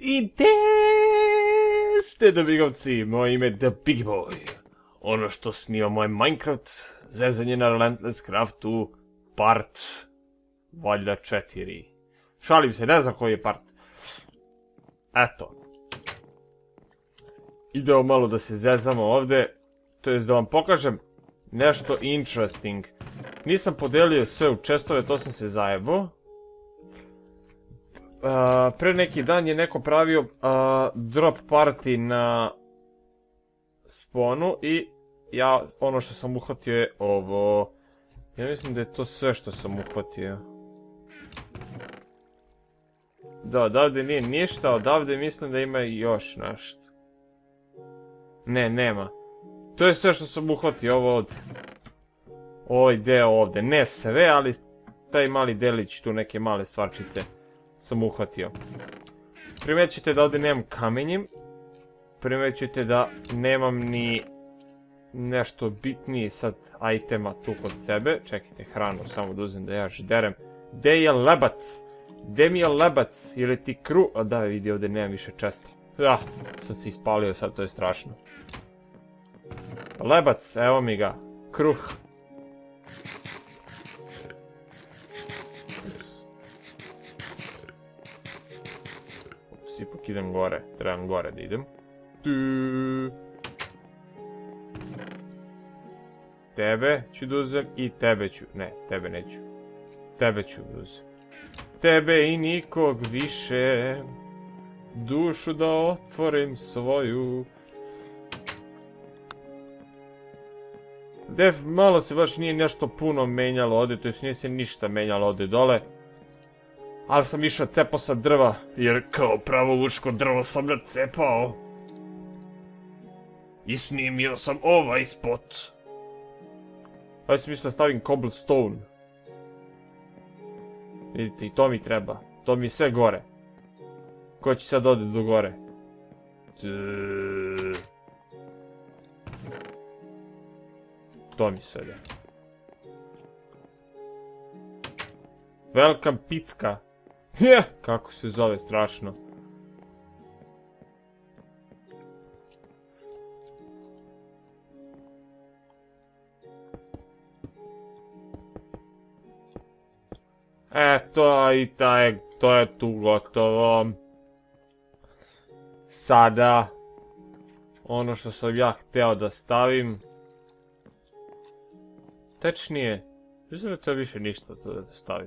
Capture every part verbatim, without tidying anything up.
I gde ste, dobigovci? Moje ime je The Big Boy. Ono što snima moj Minecraft, zezanje na Relentless Craftu, part, valjda četiri. Šalim se, ne znam koji je part. Eto. Idemo malo da se zezamo ovde, to jest da vam pokažem nešto interesting. Nisam podelio sve u čestove, to sam se zajebao. Uh, pre neki dan je neko pravio uh, drop party na spawnu i ja, ono što sam uhvatio je ovo. Ja mislim da je to sve što sam uhvatio. Da, odavde nije ništa, odavde mislim da ima još nešto. Ne, nema. To je sve što sam uhvatio, ovo ovdje. Ovaj deo ovdje, ne sve, ali taj mali delić, tu neke male stvarčice sam uhvatio. Primećete da ovdje nemam kamenjem. Primećete da nemam ni nešto bitnije sad itema tu kod sebe. Čekajte, hranu samo da uzem da ja žderem. Gde je lebac? Gde mi je lebac? Ili ti kru... A da, vidi ovdje nemam više česta. Ah, sam se ispalio sad, to je strašno. Lebac, evo mi ga. Kruh. Ups, ipak idem gore. Trebam gore da idem. Tebe ću da uzem i tebe ću... Ne, tebe neću. Tebe ću da uzem. Tebe i nikog više. Dušu da otvorim svoju. Def, malo se baš nije nešto puno menjalo ovdje, to jest nije se ništa menjalo ovdje dole. Ali sam išao cepao sa drva, jer kao pravo vučko drvo sam nacepao. I snimio sam ovaj spot. Aj sam mislio da stavim cobblestone. Vidite, i to mi treba. To mi je sve gore. Ko će sad ode do gore? To mi sve da. Welcome picka. Je, kako se zove strašno. Eto, i taj, to je tu gotovo. Sada, ono što sam ja hteo da stavim. Tečnije, mislim da to više ništa to da stavim.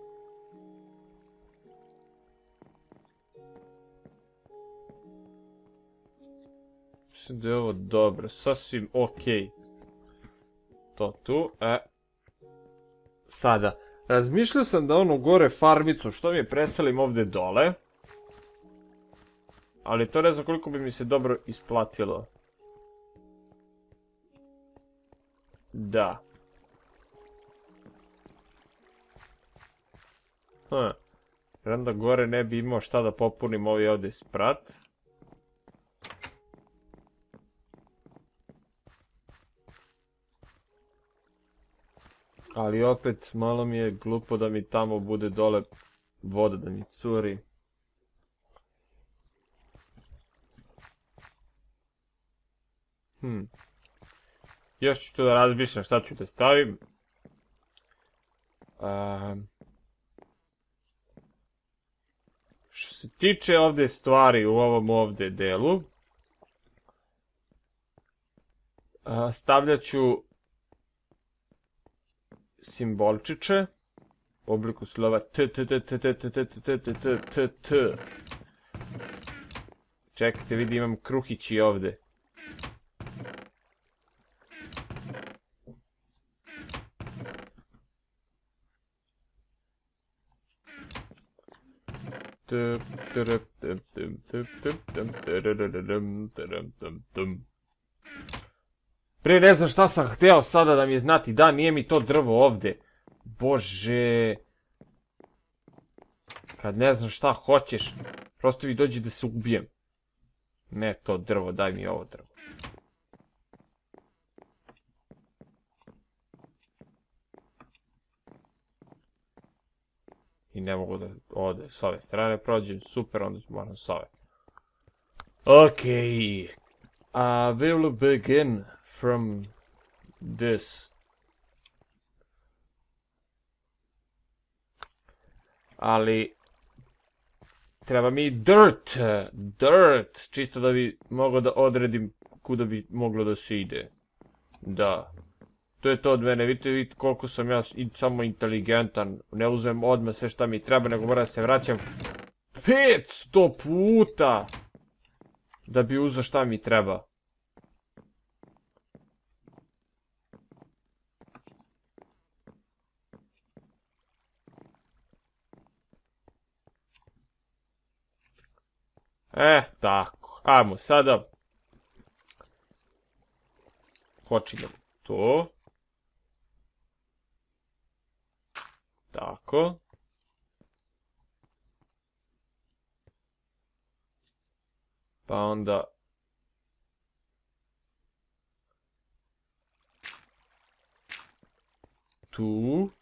Mislim da je ovo dobro, sasvim okej. To tu, e. Sada, razmišljao sam da ono gore farmicu, što mi je preselim ovdje dole. Ali to ne znam koliko bi mi se dobro isplatilo. Da. Hm. Onda gore ne bi imao šta da popunim ovaj ovdje sprat. Ali opet malo mi je glupo da mi tamo bude dole voda da mi curi. Hm. Još ću tu da razmišljam šta ću da stavim. Um. Što se tiče ovdje stvari u ovom ovdje delu, stavljat ću simbolčiće u obliku slova t t t t t t t t t t t t. Čekajte, vidi imam kruhići ovdje. Prije ne znam šta sam hteo sada da mi je znati, da, nije mi to drvo ovdje. Bože. Kad ne znam šta hoćeš, prosto mi dođi da se ubijem. Ne to drvo, daj mi ovo drvo. I ne mogu da ovdje s ove strane prođem, super, onda moram s ove. Okay. I will begin from this. Ali treba mi dirt, dirt, čisto da bi mogao da odredim kuda bi moglo da se ide. Da. To je to od mene, vidite, vidite koliko sam ja samo inteligentan, ne uzmem odmah sve šta mi treba, nego moram da se vraćam petsto puta da bi uzeo šta mi treba. E, tako, ajmo sada. Počinjemo to. Tako. Pa onda... Tu.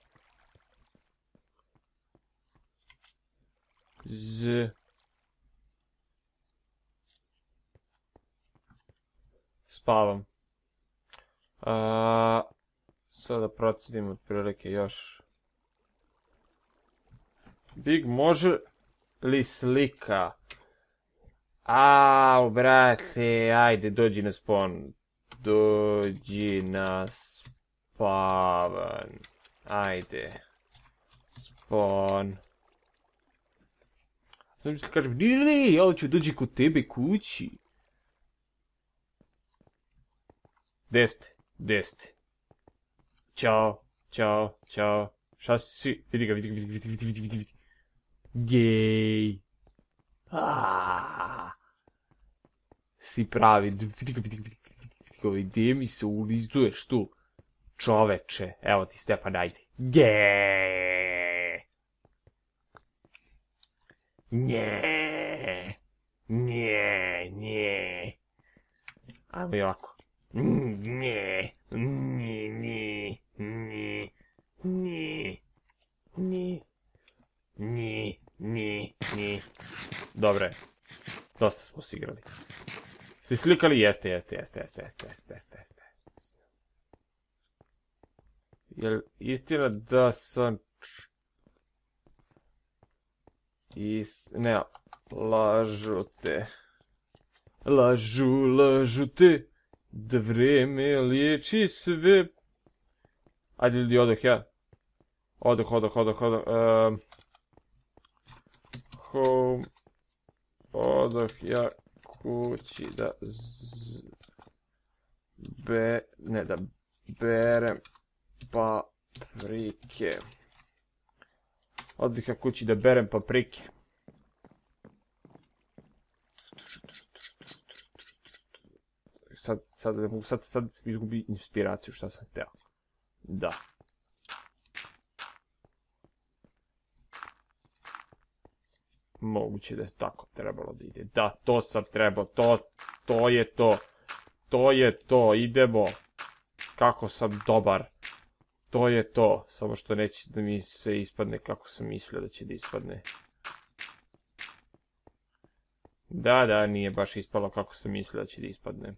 Z. Spavam. A, sada procenim otprilike još. Big, može li slika? Au, brate, ajde, dođi na spawn. Dođi na spawn. Ajde. Spawn. Znam mi se kažem, ne, ne, ne, ja hoću dođi kod tebe kući. Gde ste? Gde ste? Ćao, ćao, ćao. Šta si? Vidi ga, vidi ga, vidi, vidi, vidi, vidi, vidi. Gej. Aaaa. Si pravi, vidi ga, vidi ga, vidi ga, vidi ga, gdje mi se ulizuješ tu? Čoveče, evo ti Stefan, ajde. Gej. Nje. Nje, nje. Ajmo i ovako. Nje, nje, nje, nje, nje, nje, nje, nje, nje. Dobre, dosta smo se igrali. Ste slikali? Jeste, jeste, jeste, jeste, jeste, jeste, jeste, jeste. Jel istina da sam... Is... ne, lažu te. Lažu, lažu te. Da vreme liječi sve. Ajde ljudi, odoh ja. Odoh, odoh, odoh, odoh. Um, home. Odoh ja kući da z... Be... ne da berem paprike. Odoh ja kući da berem paprike. Sad, sad, sad, sad izgubi inspiraciju šta sam hteo. Da. Moguće da je tako trebalo da ide. Da, to sam trebao, to, to je to. To je to, idemo. Kako sam dobar. To je to, samo što neće da mi se ispadne kako sam mislio da će da ispadne. Da, da, nije baš ispalo kako sam mislio da će da ispadne.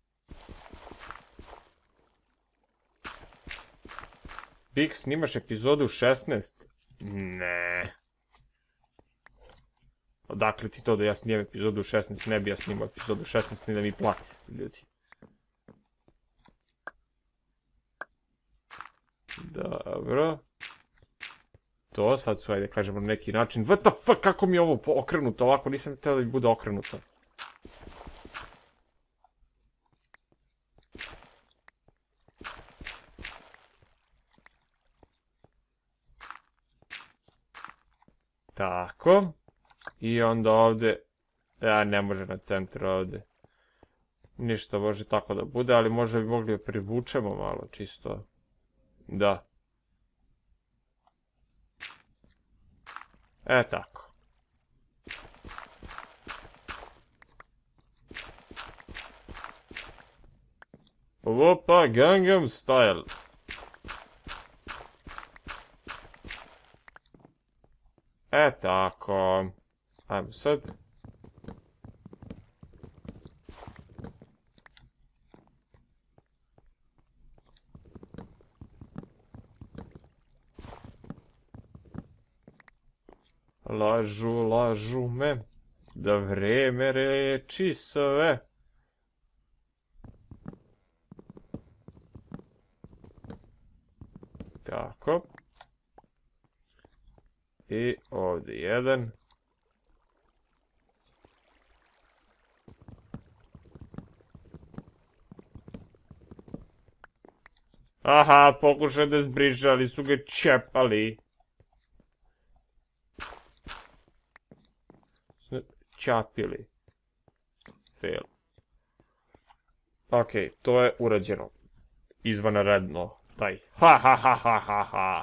Big, snimaš epizodu šesnaest? Ne. Odakle ti to da ja snimam epizodu šesnaest? Ne bi ja snimao epizodu šesnaest ni da mi plati, ljudi. Dobro. To sad su, ajde kažemo na neki način. What the fuck, kako mi je ovo okrenuto ovako? Nisam htio da mi bude okrenuto. Tako. I onda ovde... Ja, ne može na centar ovde. Ništa može tako da bude, ali možda bi mogli da privučemo malo, čisto. Da. E, tako. Opa, Gangnam Style. E, tako. Ajmo sad. lažu, lažu me, da vreme reči sve. Tako. I ovdje jedan. Aha, pokušaj da zbriže, ali su ga čepali. Čapili. Fail. Ok, to je urađeno. Izvanredno. Taj. Ha ha ha ha ha ha.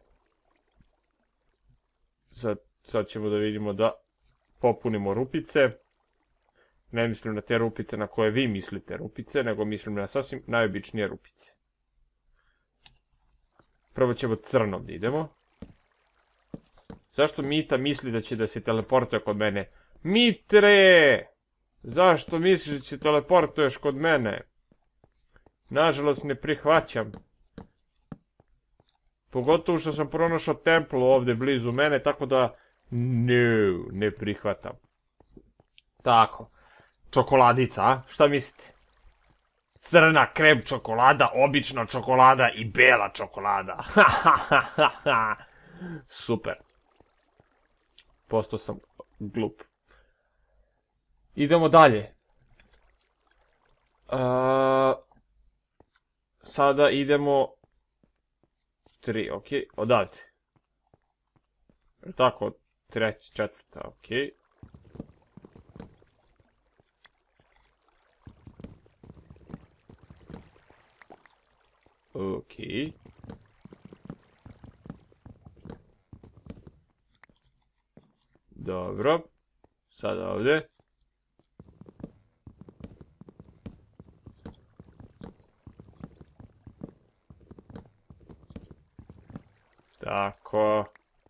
Sad, sad ćemo da vidimo da popunimo rupice. Ne mislim na te rupice na koje vi mislite rupice, nego mislim na sasvim najobičnije rupice. Prvo ćemo crnom da idemo. Zašto Mita misli da će da se teleportuje kod mene? Mitre! Zašto misliš da će teleportuješ kod mene? Nažalost ne prihvaćam. Pogotovo što sam pronašao templu ovdje blizu mene, tako da... No, ne prihvatam. Tako. Čokoladica, a? Šta mislite? Crna krem čokolada, obična čokolada i bela čokolada. Super. Postao sam glup. Idemo dalje. Uh, sada idemo... Tri, ok. Odavde. Tako, treća, četvrta, ok. Ok. Dobro. Sada ovdje. Tako.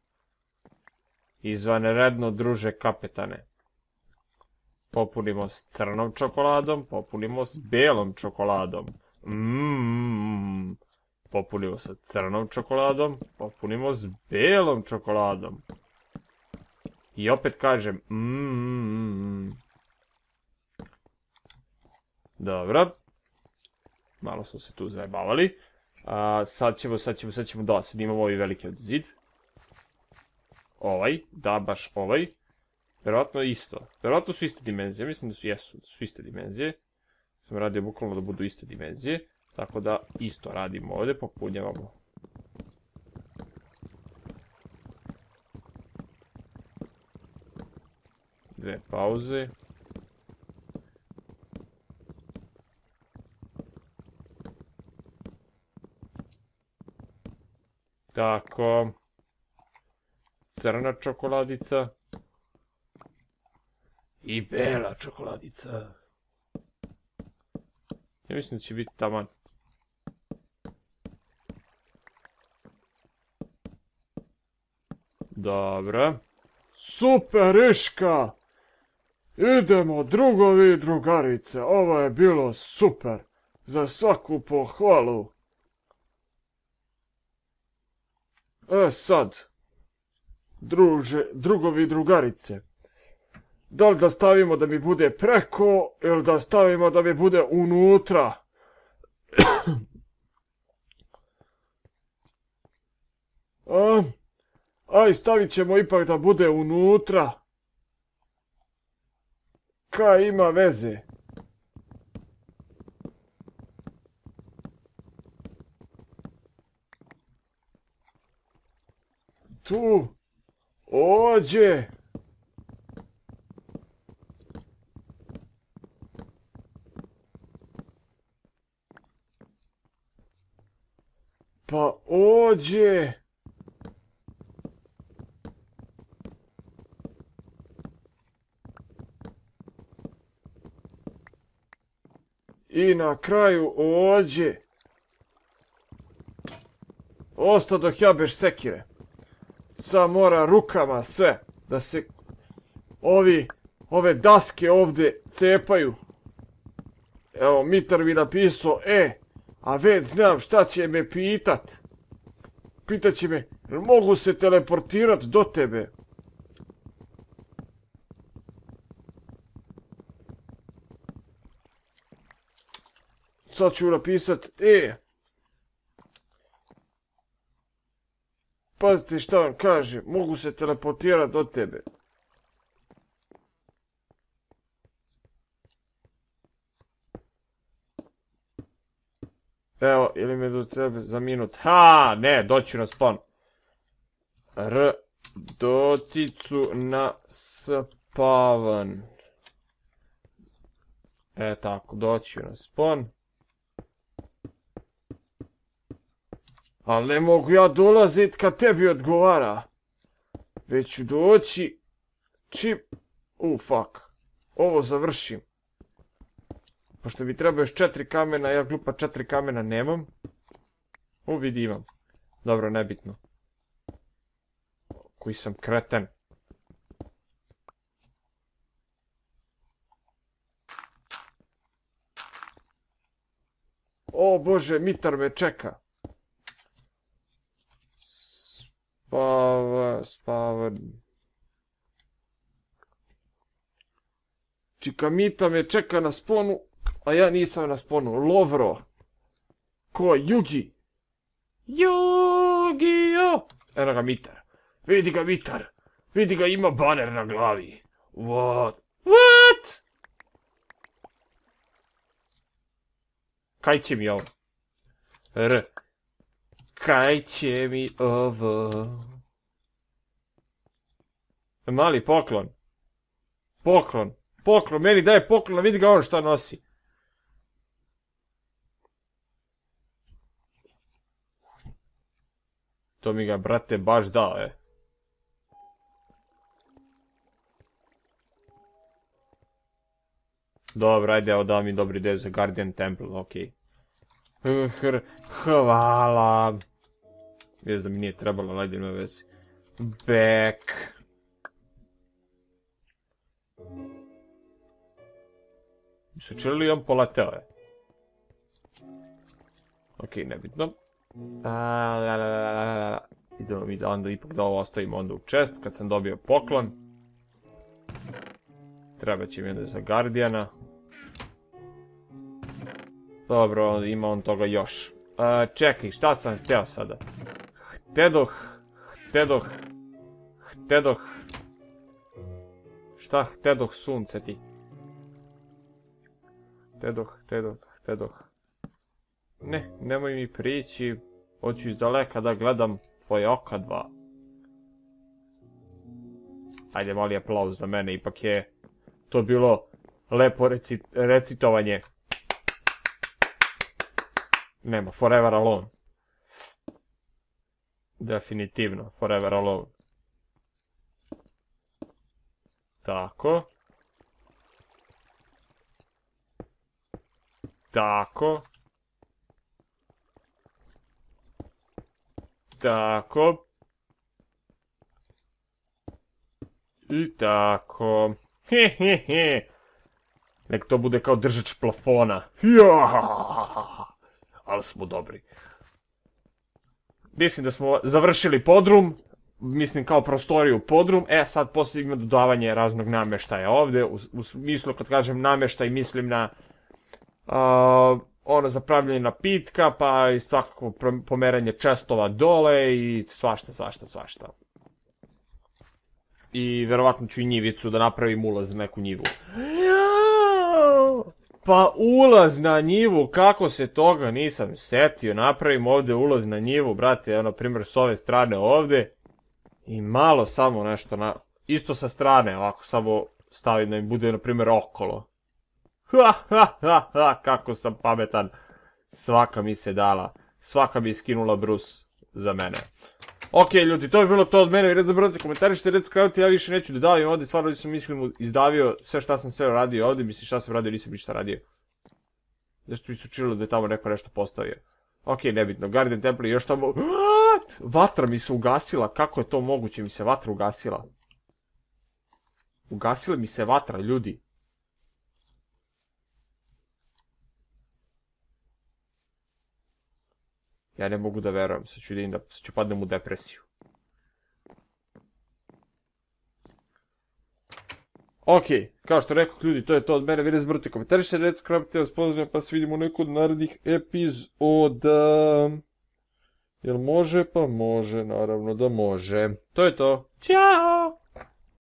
Izvanredno, druže kapetane. Popunimo s crnom čokoladom, popunimo s belom čokoladom. Mmm. Popunimo sa crnom čokoladom, popunimo s belom čokoladom. I opet kažem mmm. Dobro. Malo smo se tu zajebavali. A, sad ćemo, sad ćemo, sad ćemo, da, sad imamo ovaj veliki od zid. Ovaj, da, baš ovaj. Vjerojatno isto. Vjerojatno su iste dimenzije, mislim da su, jesu, da su iste dimenzije. Sam radio bukvalno da budu iste dimenzije. Tako da isto radimo ovdje, popunjavamo. Dve pauze. Tako. Crna čokoladica. I bela čokoladica. Ja mislim da će biti taman. Dobro. Super Iška! Idemo drugovi i drugarice, ovo je bilo super. Za svaku pohvalu. E sad, druže, drugovi i drugarice. Da li da stavimo da mi bude preko ili da stavimo da mi bude unutra? A, aj, stavit ćemo ipak da bude unutra. Kaj ima veze? Tu. Ođe. Pa ođe. I na kraju ođe. Osta dok ja bez sekire. Sad mora rukama sve da se ovi, ove daske ovdje cepaju. Evo, Mitar mi napisao, e, a već znam šta će me pitat. Pitat će me, mogu se teleportirat do tebe? Sad ću napisat, e. Pazite šta on kaže, mogu se teleportirati do tebe. Evo, ili me do tebe za minut. Ha, ne, doći na spawn. R, docicu na spawn. E, tako, doći na spawn. Ali ne mogu ja dolazit kad tebi odgovara. Već ću doći. Čip. U, fuck. Ovo završim. Pošto mi treba još četiri kamena, ja glupa četiri kamena nemam. U, vidi imam. Dobro, nebitno. Koji sam kreten. O bože, Mitar me čeka. Spava, spava. Čika Mita me čeka na sponu, a ja nisam na sponu. Lovro. Ko? Jugi. Jugio. Eno ga Mitar. Vidi ga Mitar. Vidi ga, ima baner na glavi. What? What? Kaj će mi ovo? R. Kaj će mi ovo? Mali poklon. Poklon. Poklon, meni daje poklon, a vidi ga on šta nosi. To mi ga, brate, baš dao, e. Dobro, ajde, evo da mi dobri ideju za Guardian Temple, okej. Okay. Hvala. Vijest da mi nije trebalo, ajde, nema veze. Back. Mi su čeli on poleteo, je. Okej, nebitno. Idemo mi da onda ipak da ovo ostavimo onda u chest kad sam dobio poklon. Treba će mi onda za Guardiana. Dobro, ima on toga još. Uh, čekaj, šta sam hteo sada? Htedoh, htedoh, htedoh. Šta htedoh sunce ti? Htedoh, htedoh, htedoh. Ne, nemoj mi prići. Hoću iz daleka da gledam tvoje oka dva. Ajde, mali aplauz za mene, ipak je to bilo lepo reci, recitovanje. Nema, Forever Alone. Definitivno, Forever Alone. Tako. Tako. Tako. I tako. Hehehe. Nek to bude kao držač plafona. Ali smo dobri. Mislim da smo završili podrum. Mislim kao prostoriju podrum. E sad poslije ima dodavanje raznog namještaja ovdje. U, u smislu kad kažem namještaj mislim na uh, ono za pravljanje napitka, pa i svakako pomeranje čestova dole i svašta, svašta, svašta. I verovatno ću i njivicu da napravim ulaz na neku njivu. Pa ulaz na njivu, kako se toga nisam setio. Napravim ovdje ulaz na njivu, brate, evo na primjer s ove strane ovdje. I malo samo nešto na... Isto sa strane, ovako samo stavim da mi bude na primjer okolo. Ha ha ha ha, kako sam pametan. Svaka mi se dala. Svaka mi skinula brus za mene. Ok, ljudi, to je bilo to od mene. I red zaboravite komentarište, red skravite, ja više neću da davim ovdje. Stvarno sam mislim izdavio sve šta sam sve radio ovdje. Mislim šta sam radio, nisam ništa radio. Zašto mi se učinilo da je tamo neko nešto postavio. Ok, nebitno, Guardian Temple još tamo... What? Vatra mi se ugasila, kako je to moguće mi se vatra ugasila? Ugasila mi se vatra, ljudi. Ja ne mogu da verujem, sad ću, da, sad ću padnem u depresiju. Ok, kao što rekao ljudi, to je to od mene, vi ne zaboravite komentarište, recite, krapite vas, pozdravljam, pa se vidimo u neku od narednih epizoda. Jel može? Pa može, naravno da može. To je to. Ćao!